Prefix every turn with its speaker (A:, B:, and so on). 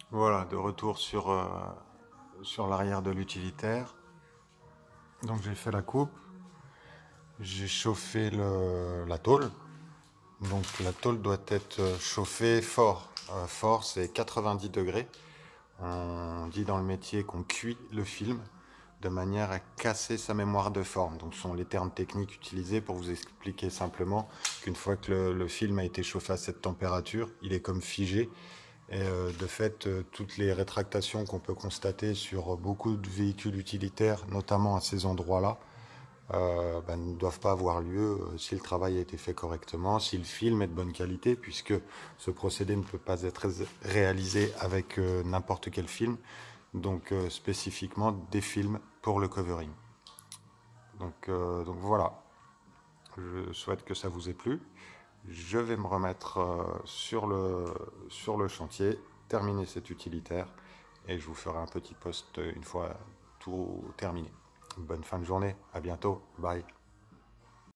A: Voilà, de retour sur l'arrière de l'utilitaire. Donc j'ai fait la coupe, j'ai chauffé la tôle. Donc la tôle doit être chauffée fort. Fort, c'est 90 degrés. On dit dans le métier qu'on cuit le film de manière à casser sa mémoire de forme. Donc ce sont les termes techniques utilisés pour vous expliquer simplement qu'une fois que le film a été chauffé à cette température, il est comme figé. Et de fait, toutes les rétractations qu'on peut constater sur beaucoup de véhicules utilitaires, notamment à ces endroits-là, ne doivent pas avoir lieu si le travail a été fait correctement, si le film est de bonne qualité, puisque ce procédé ne peut pas être réalisé avec n'importe quel film, donc spécifiquement des films pour le covering. Donc voilà, je souhaite que ça vous ait plu. Je vais me remettre sur le chantier, terminer cet utilitaire, et je vous ferai un petit post une fois tout terminé. Bonne fin de journée, à bientôt, bye.